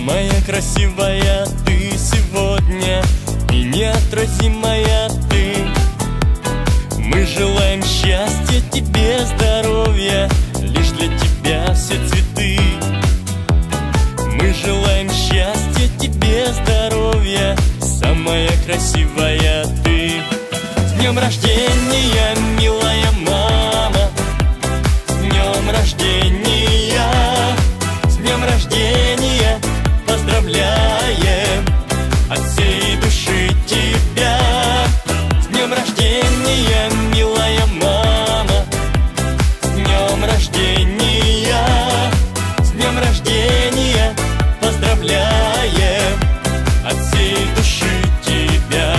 Самая красивая ты сегодня и неотразимая ты. Мы желаем счастья тебе, здоровья, лишь для тебя все цветы. Мы желаем счастья тебе, здоровья, самая красивая ты. С днем рождения, милая мама, с днем рождения, с днем рождения, поздравляем от всей души тебя. С днем рождения, милая мама, с днем рождения, с днем рождения, поздравляем от всей души тебя.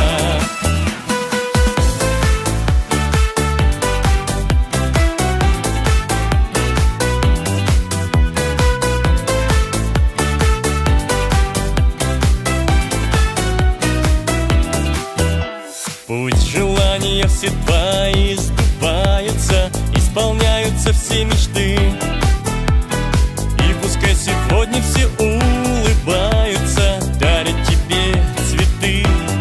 Пусть желания все твои сбываются, исполняются все мечты. И пускай сегодня все улыбаются, дарят тебе цветы.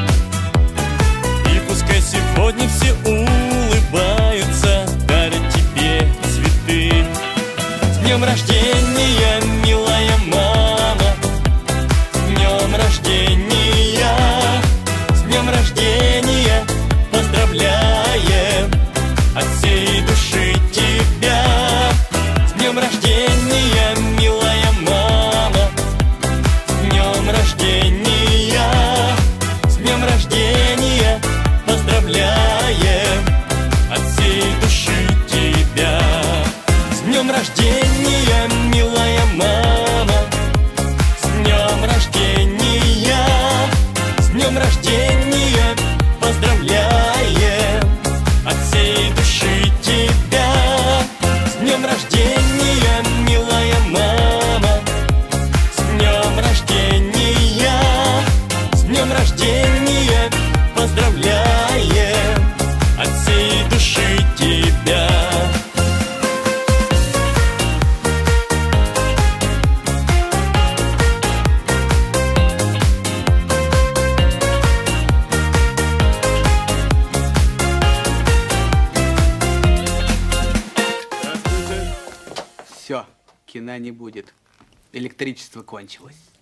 И пускай сегодня все улыбаются, дарят тебе цветы. С днем рождения, милая мама, с днем рождения, с днем рождения, поздравляем от всей души тебя. С днем рождения, милая мама, с днем рождения, с днем рождения, поздравляем от всей души тебя. С днем рождения, милая мама, с днем рождения, с днем рождения, поздравляем от всей души тебя. С днем рождения, милая мама, с днем рождения, с днем рождения, поздравляем от всей души тебя. Все, кино не будет. Электричество кончилось.